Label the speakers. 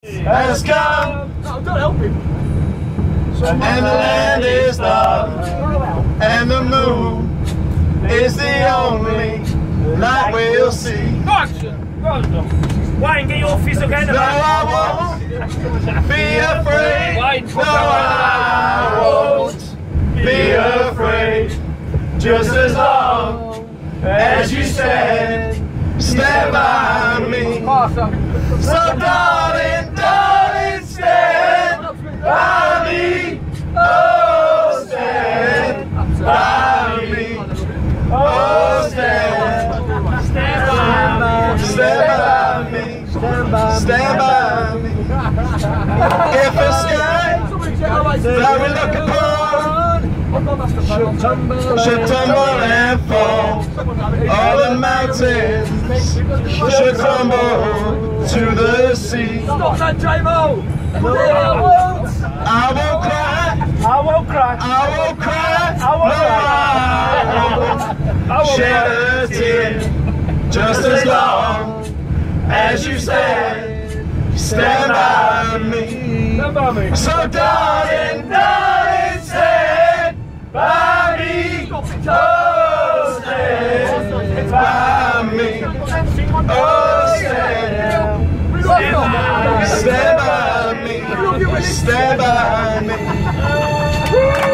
Speaker 1: has come.
Speaker 2: No, don't help him.
Speaker 1: And the land is dark, and the moon is the only light we'll see.
Speaker 2: Wayne, get your fist again.
Speaker 1: No, I won't be afraid. No, I won't be afraid. Just as long as you stand by me. So darling, darling, stand by me. Oh, stand by me. Oh, stand by me. Stand by me. Stand by me. If the sky that we look upon should tumble and fall, all the mountains should crumble to the sea.
Speaker 2: Stop that, J-Mo!
Speaker 1: I won't cry.
Speaker 2: I won't cry.
Speaker 1: I won't cry.
Speaker 2: I won't
Speaker 1: I won't shed a tear. Just as long as you stand by me.
Speaker 2: Stand by me.
Speaker 1: So darling, darling, stand by me. Oh, stand by me. Oh, stand by me. Stand by me.